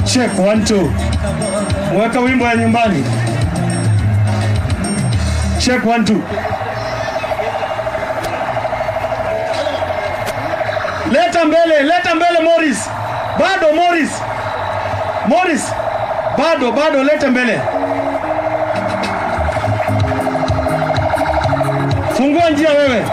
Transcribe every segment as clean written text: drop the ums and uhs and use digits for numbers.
Check 1 2. Weka wimbo ya nyumbani. Check 1 2. Leta mbele Morris. Bado Morris. Bado leta mbele. Fungua njia wewe.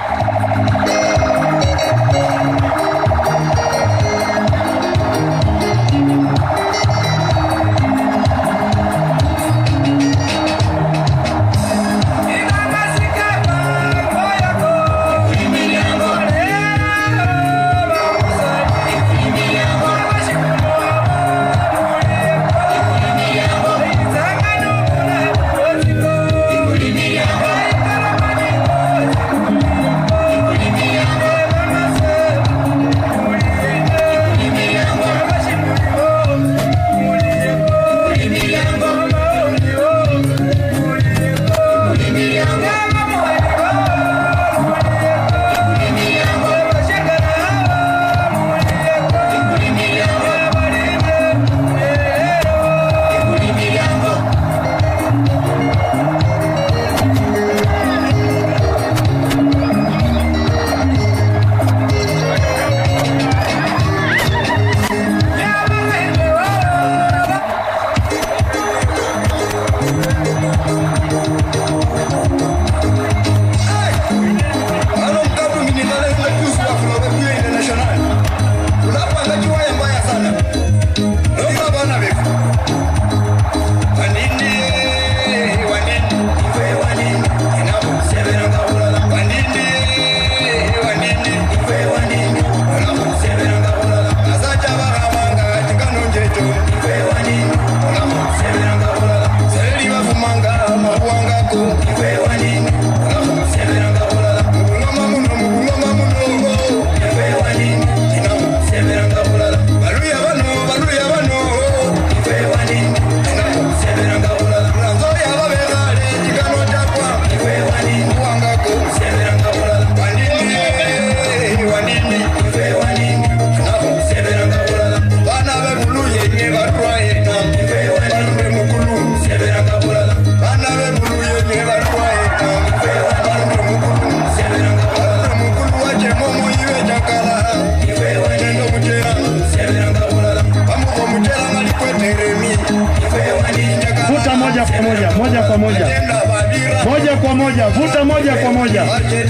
Vuta moja kwa moja.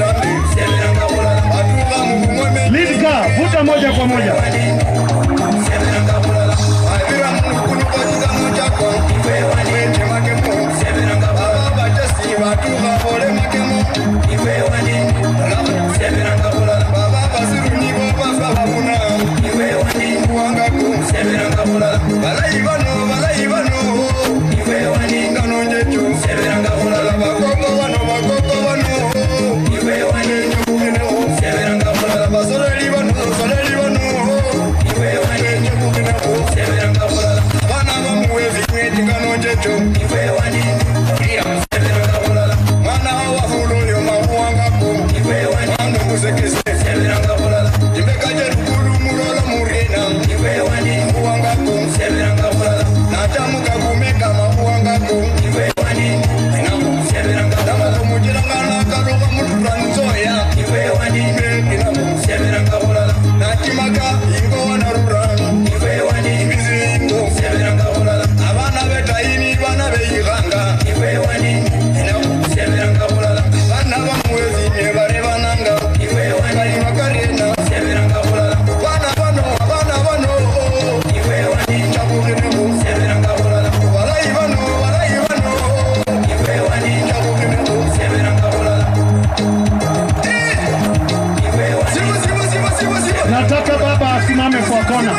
Lidka, vuta moja kwa moja. Nataka baba asimame kwa kona.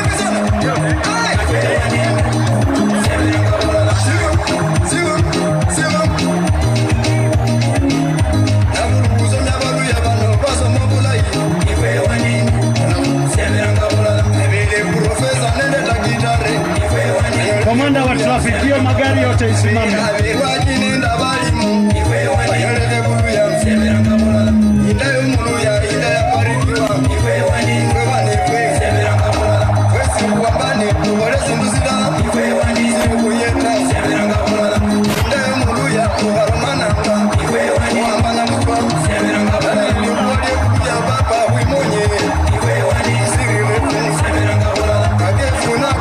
Komanda wa traffic, hiyo magari yote isimame. Ife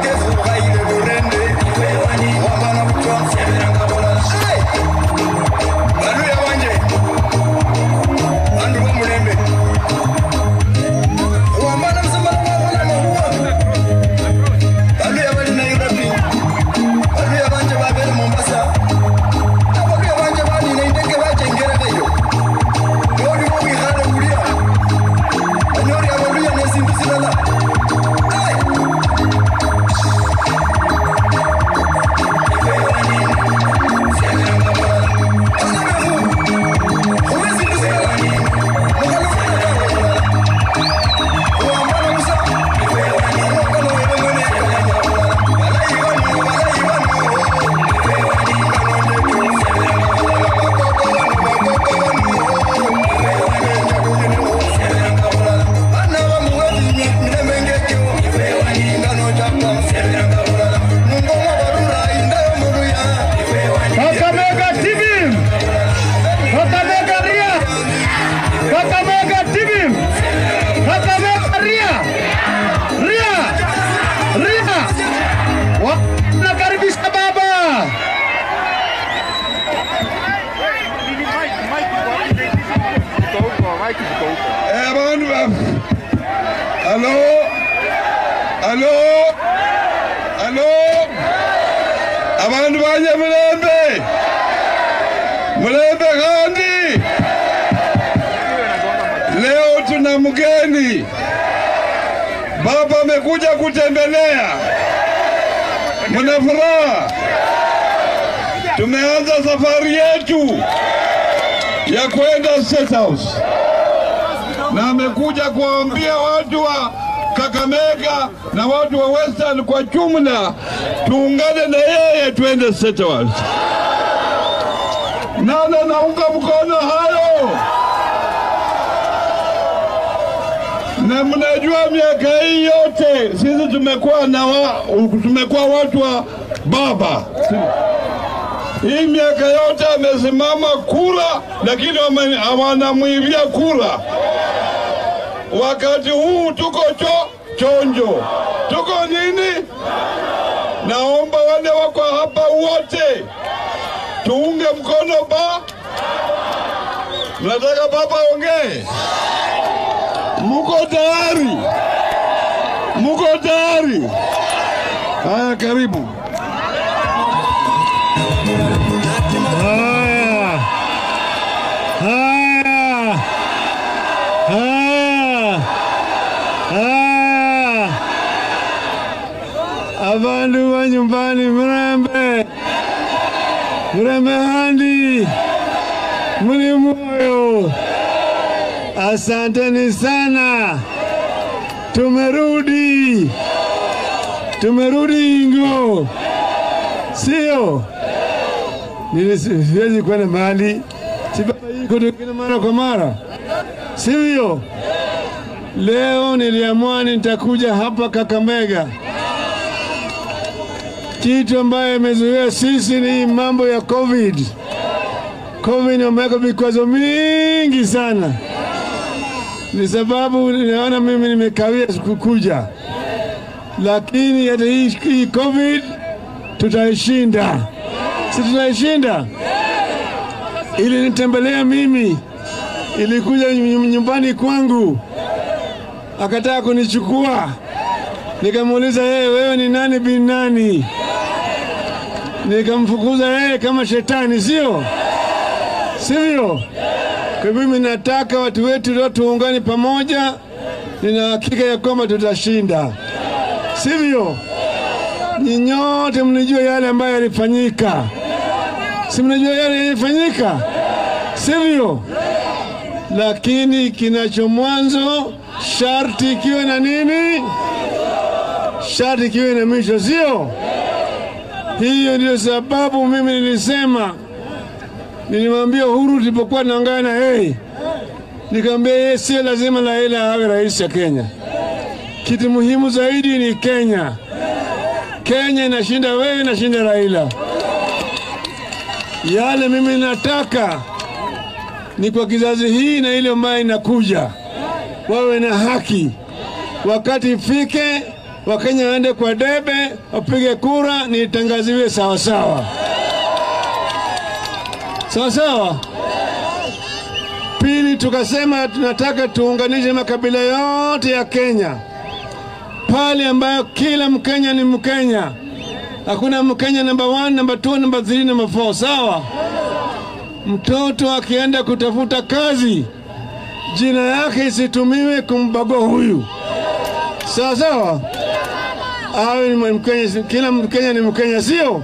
Abantu banye Mulembe Gandhi. Leo tuna mgeni. Baba amekuja kutembelea. Mna furaha. Tumeanza safari yetu ya kwenda State House. Na amekuja kuambia watu wa Kakamega na watu wa Western kwa jumla tuungane na yeye tuende State House. Nani naunga mkono hayo? Na mnajua miaka hii yote sisi tumekuwa watu wa baba. Hii miaka yote amesimama kura, lakini wanamwibia kura. Wakati huu tuko chonjo. Tuko nini? Naomba wale wako hapa wote tuunge mkono Mnataka baba ongee? Muko tayari? Muko tayari? Haya, karibu. Abandu wa nyumbani Mulembe handi muli moyo, asanteni sana. Tumerudi ingo, sio? Siwezi kwenda mahali si baba yuko tukina mara kwa mara, sivyo? Leo niliamua nitakuja hapa Kakamega. Kitu ambaye imezuia sisi ni mambo ya COVID. COVID imeweka vikwazo mingi sana. Ni sababu naona mimi nimekawia kukuja. Lakini hata hii COVID tutaishinda. Si tutaishinda? Ili nitembelea mimi, ilikuja nyumbani kwangu, akataka kunichukua. Nikamuuliza yeye, wewe ni nani bin nani? Nikamfukuza yeye kama shetani, sio? Sivyo? Kwa mimi nataka watu wetu leo tuungane pamoja. Nina hakika ya kwamba tutashinda. Sivyo? Ninyote mnijua yale ambayo yalifanyika. Si mnajua yale yalifanyika? Sivyo? Lakini kinacho mwanzo sharti kiwe na nini? Sharti kiwe na mwisho, sio? Hiyo ndio sababu mimi nilimwambia Uhuru tulipokuwa tunaongea na yeye, nikamwambia yeye sio lazima Raila awe rais ya Kenya. Kitu muhimu zaidi ni Kenya. Kenya inashinda wewe, inashinda Raila. Yale mimi nataka ni kwa kizazi hii na ile ambayo inakuja, wawe na haki. Wakati ifike Wakenya waende kwa debe, wapige kura, nitangaziwe sawa sawa. Sawa sawa. Pili, tukasema tunataka tuunganishe makabila yote ya Kenya, pale ambayo kila Mkenya ni Mkenya. Hakuna Mkenya number 1, number 2, number 3, number 4. Sawa. Mtoto akienda kutafuta kazi, jina yake isitumiwe kumbagua huyu. Sawa sawa. Awe ni Mkenya, kila Mkenya ni Mkenya, sio?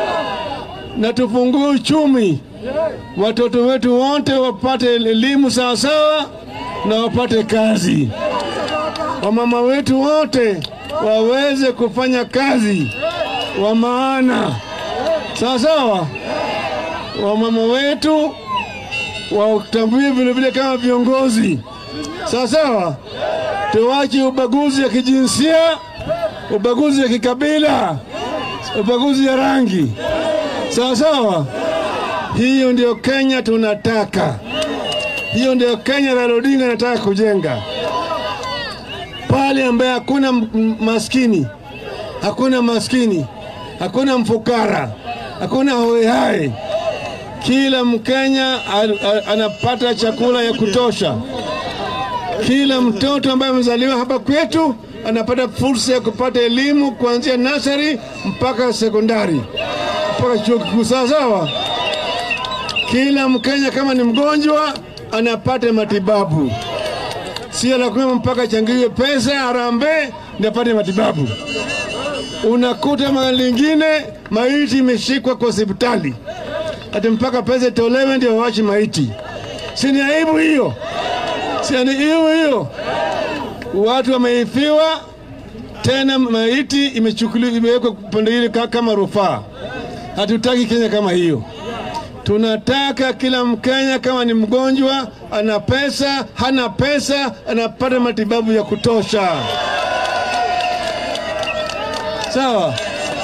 Na tufungue uchumi, watoto wetu wote wapate elimu sawa sawa na wapate kazi. Wamama wetu wote waweze kufanya kazi wa maana. Sawa sawa. Wamama wetu watambue vile vile kama viongozi. Sawa sawa. Tuache ubaguzi ya kijinsia, ubaguzi ya kikabila, ubaguzi ya rangi. Sawa sawa. Hiyo ndio Kenya tunataka. Hiyo ndio Kenya Raila Odinga anataka kujenga. Pale ambaye hakuna maskini, hakuna maskini, hakuna mfukara, hakuna hoehai. Kila Mkenya anapata chakula ya kutosha. Kila mtoto ambaye amezaliwa hapa kwetu anapata fursa ya kupata elimu kuanzia nursery mpaka sekondari, mpaka chuo kikuu. Sawa sawa. Kila Mkenya kama ni mgonjwa anapata matibabu. Sio la kwenda mpaka changiwe pesa harambee ndio apate matibabu. Unakuta mahali lingine maiti imeshikwa kwa hospitali, hata mpaka pesa itolewe ndio waache maiti. Si ni aibu hiyo? Si ni aibu hiyo? Watu wameifiwa, tena maiti imechukuliwa, imewekwa pande ile kama rufaa. Hatutaki Kenya kama hiyo. Tunataka kila Mkenya kama ni mgonjwa, ana pesa, hana pesa, anapata matibabu ya kutosha. Sawa.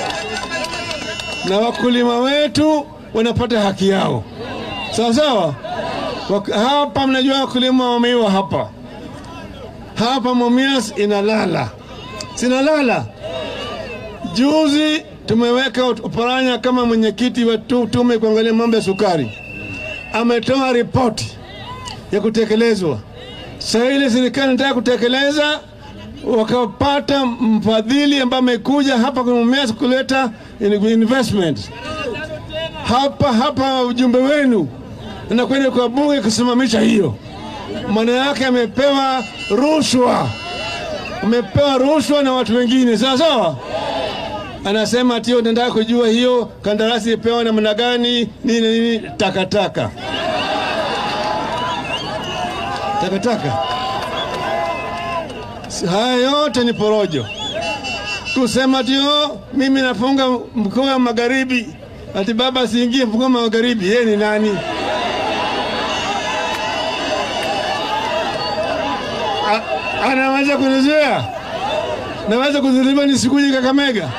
Na wakulima wetu wanapata haki yao. Sawa sawa. Hapa mnajua wakulima wa miwa hapa. Hapa Mumias inalala. Sinalala. Juzi tumeweka Oparanya kama mwenyekiti wa tume kuangalia mambo ya sukari. Ametoa ripoti ya kutekelezwa. Sasa ile serikali inataka kutekeleza, wakapata mfadhili ambaye amekuja hapa kwa Mumias kuleta investment. Hapa ujumbe wenu anakwenda kwa bunge kusimamisha hiyo. Maana yake amepewa rushwa. Amepewa rushwa na watu wengine. Sawa sawa. Anasema ati nataka kujua hiyo kandarasi ipewa namna gani, nini takataka. Takataka. Haya yote ni porojo. Kusema ati mimi nafunga mkoa wa Magharibi, ati baba siingie mkoa wa Magharibi, yeye ni nani? Anaweza kunizuia? Naweza kuzuiliwa nisikuje Kakamega?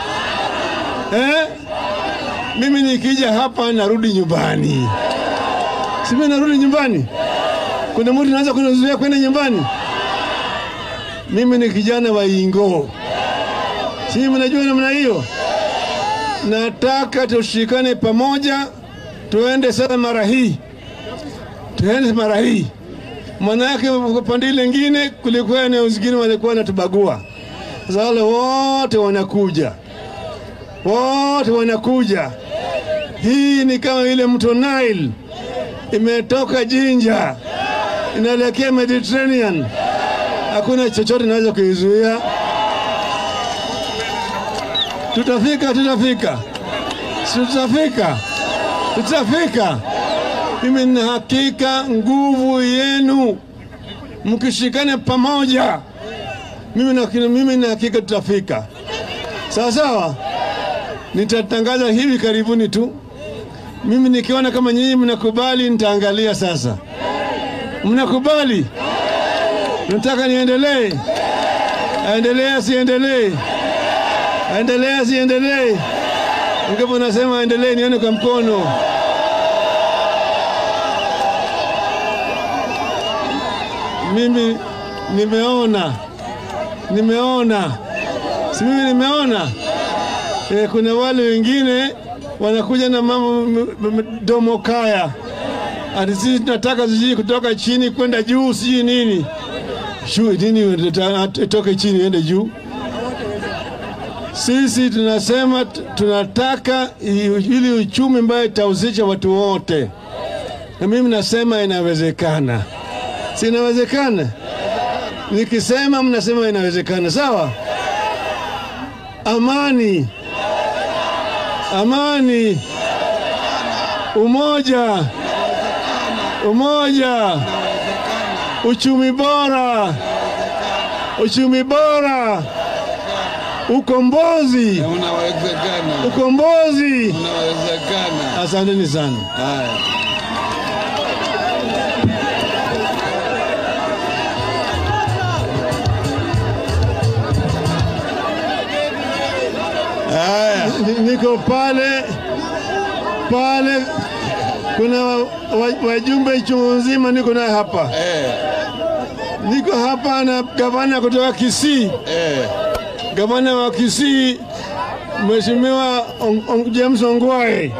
Mimi nikija hapa narudi nyumbani. Si mimi narudi nyumbani? Kuna mtu anaanza kunizuia kwenda nyumbani? Mimi ni kijana wa Ingo. Si mnajua namna hiyo? Nataka tushikane pamoja, tuende sasa mara hii. Tuende mara hii. Maana yake upande lingine kulikuwa na wengine walikuwa wanatubagua. Sasa wale wote wanakuja. Wote wanakuja. Hii ni kama ile mto Nile. Imetoka Jinja, inaelekea Mediterranean. Hakuna chochote naweza kuizuia. Tutafika. Mimi nina hakika nguvu yenu mkishikana pamoja. Mimi na hakika tutafika. Sawa sawa. Nitatangaza hivi karibuni tu. Mimi nikiona kama nyinyi mnakubali nitaangalia sasa. Mnakubali? Nataka niendelee. Siendelee. Ungepo nasema endelee nione kwa mkono. Mimi nimeona. Si mimi nimeona kuna wale wengine wanakuja na mambo domokaya. Ati sisi tunataka sisi kutoka chini kwenda juu, siji nini. Nini itoke chini ende juu? Sisi tunasema tunataka ili uchumi mbaya itahusisha watu wote. Na mimi nasema inawezekana. Si inawezekana? Nikisema mnasema inawezekana, sawa? Amani. Amani. Umoja. Umoja. Uchumi bora. Uchumi bora. Ukombozi. Unawezekana. Ukombozi. Unawezekana. Asanteni sana. Haya. Niko pale kuna wajumbe chungu nzima niko naye hapa. Niko hapa na gavana kutoka Kisii. Gavana wa Kisii Mheshimiwa James Ongwae.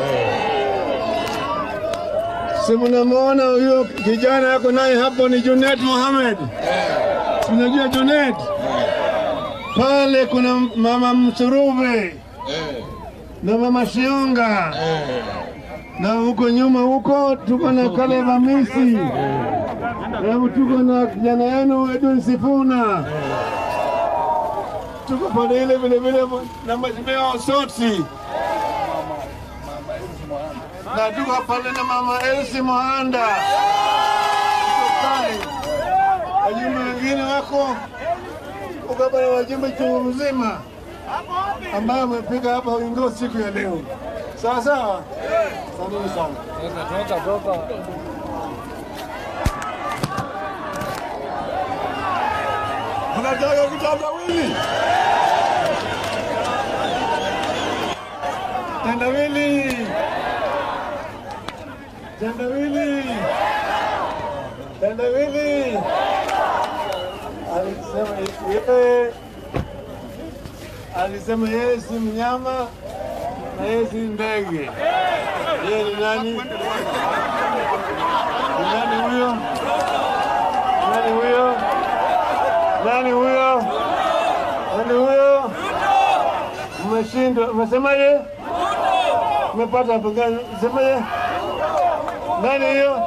Simunamuona huyo kijana yako naye hapo ni Junet Mohamed. Unajua Junet? Pale kuna mama Msurube. Na mama Shionga. Na huko nyuma huko tuko na Kale Hamisi. Na tuko na kijana yenu Edwin Sifuna. Tuko pale ile vile na Mheshimiwa Osoti. Na tuko pale na mama Elsie Mohanda. Wajumbe wengine wako ukaba na wajumbe chungu mzima ambao wamefika hapa wingo siku ya leo. Sawa sawa? Asante sana. Toka. Unataka kitandawili? Tandawili. Tandawili. Tandawili. Alisema yeye si mnyama na yeye si ndege. Yeye ni nani? Nani huyo? Nani huyo? Nani huyo? Nani huyo? Umeshindwa. Umesema yeye? Umepata hapo gani? Sema yeye? Nani huyo?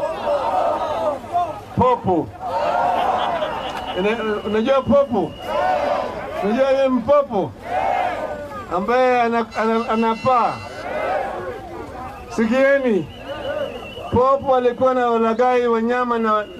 Popo. Unajua popo? Unajua yeye mpopo ambaye anapaa. Sikieni, popo alikuwa na ulaghai wanyama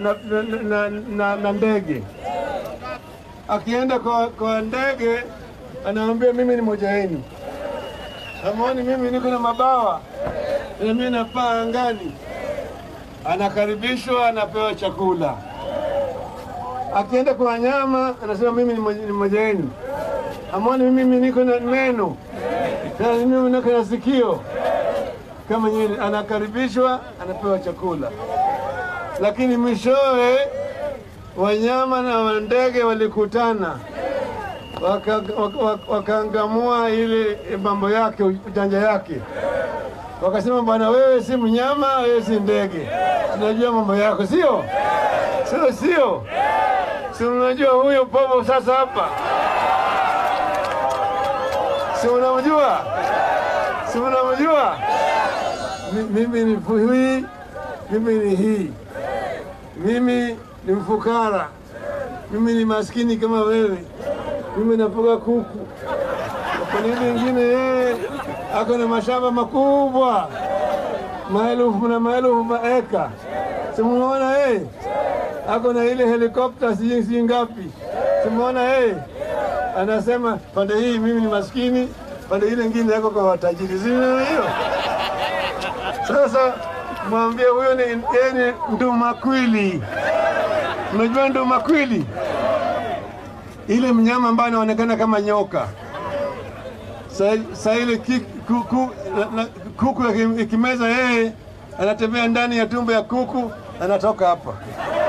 na ndege. Akienda kwa ndege anaambia mimi ni moja wenu. Hamoni mimi niko na mabawa na mimi napaa angani. Anakaribishwa, anapewa chakula. Akienda kwa wanyama anasema mimi ni moja wenu. Hamoni mimi niko na meno. Na mimi niko na sikio. Kama nyinyi, anakaribishwa, anapewa chakula. Lakini mwishowe wanyama na ndege walikutana. Wakaangamua ile mambo yake, ujanja yake. Wakasema bwana, wewe si mnyama, wewe si ndege. Tunajua mambo yako, sio? Sio. Si unajua huyo popo sasa hapa? Si unamjua? Si unamjua? Mimi ni hii, mimi ni hii. Mimi ni mfukara. Mimi ni maskini kama wewe. Mimi nafuga kuku. Kwa nini wengine yeye ako na mashamba makubwa. Maelfu na maelfu maeka. Si munaona yeye? Ako na ile helikopta si ngapi. Si munaona yeye? Anasema pande hii mimi ni maskini, pande ile nyingine yako kwa watajiri. Zina hiyo. Sasa mwambie huyo ni ndumakwili. Unajua ndumakwili? Ile mnyama ambaye anaonekana kama nyoka. Sasa ile kuku ikimeza yeye anatembea ndani ya tumbo ya kuku, anatoka hapa.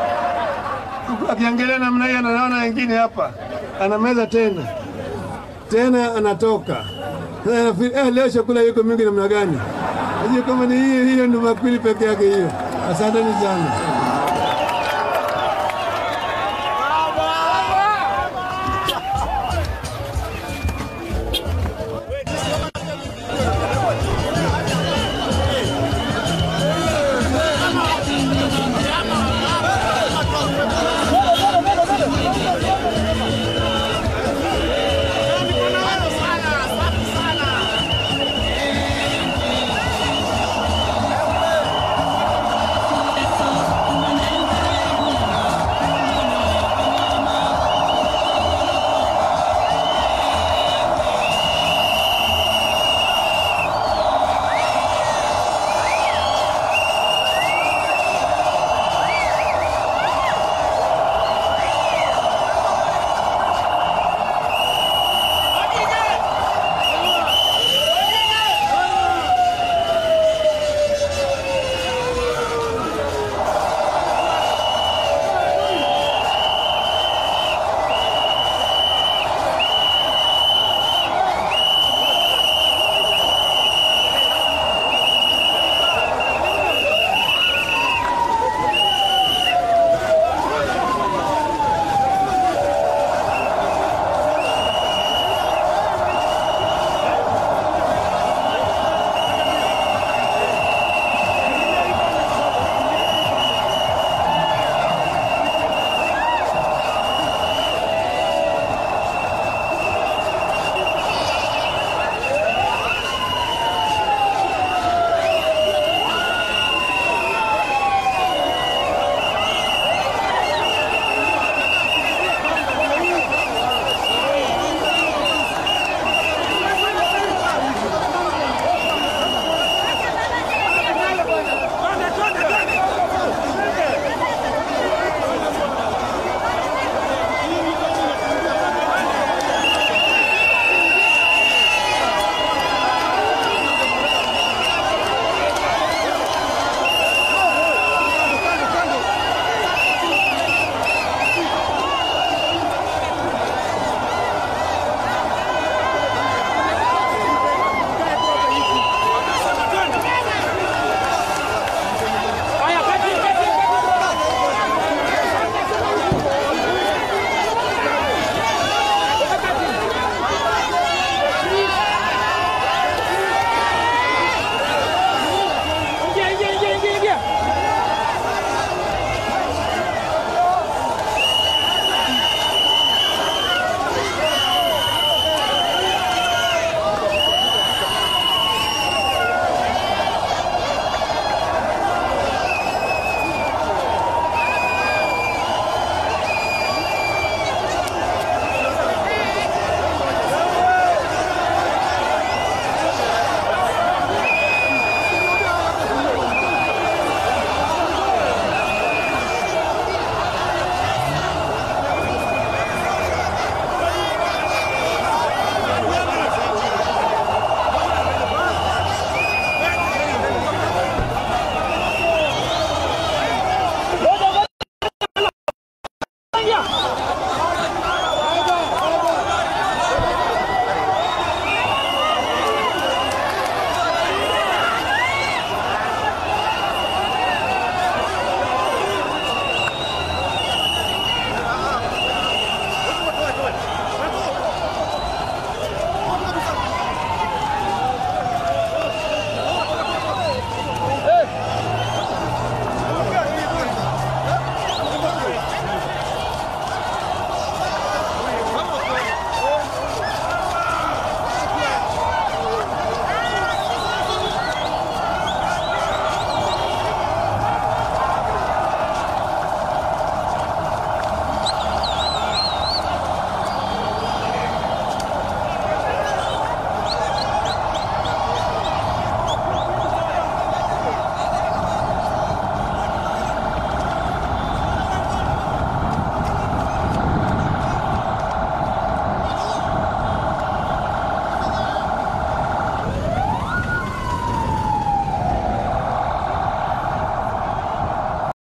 Kuku akiangalia namna hiyo anaona wengine hapa, anameza tena. tena anatoka. Sasa nafikiri leo chakula yuko mingi namna gani? Hiyo kama ni hiyo ndio makwili peke yake hiyo. Asanteni sana.